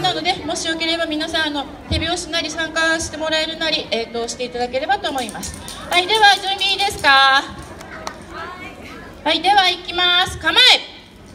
なので、もしよければ皆さん手拍子なり参加してもらえるなり、していただければと思います。はい、では準備いいですか。はい、では行きます。構え。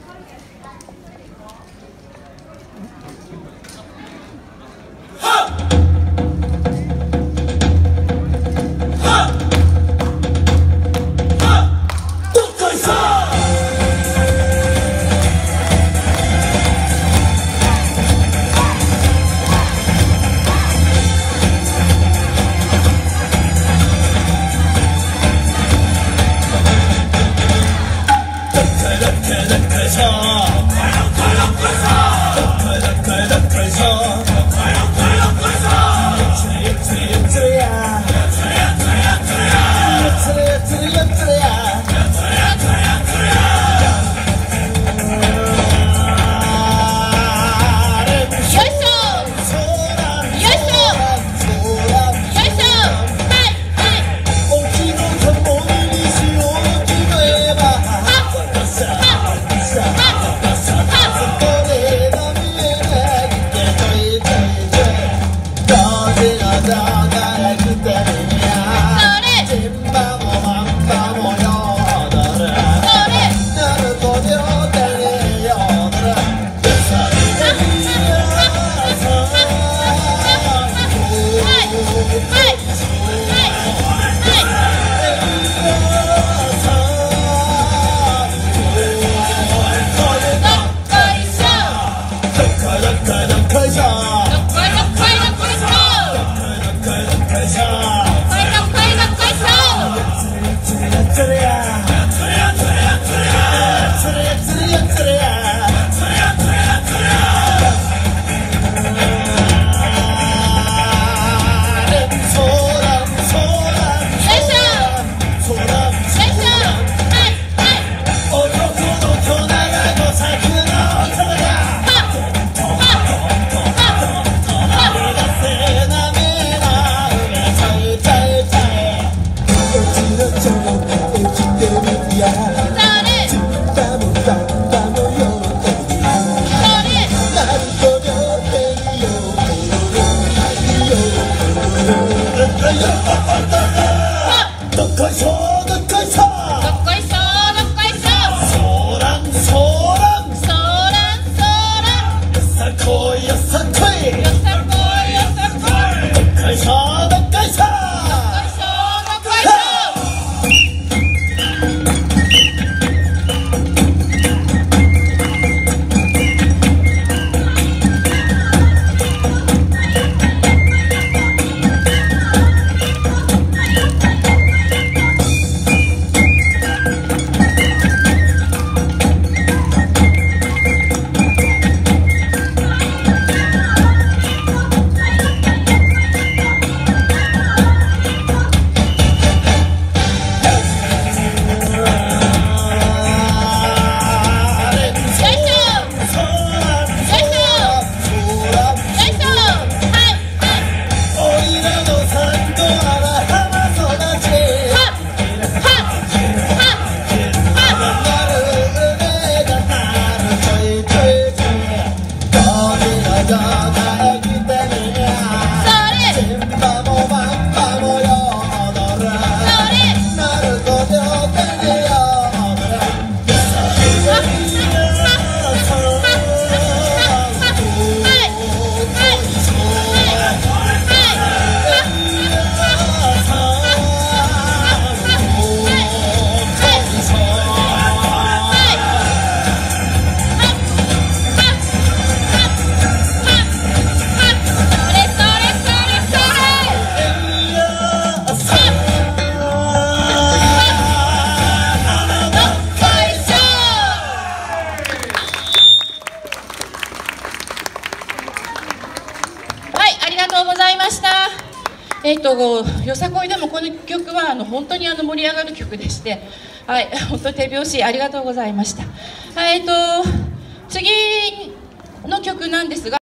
よさこいでもこの曲は本当に盛り上がる曲でして、はい、本当に手拍子ありがとうございました。次の曲なんですが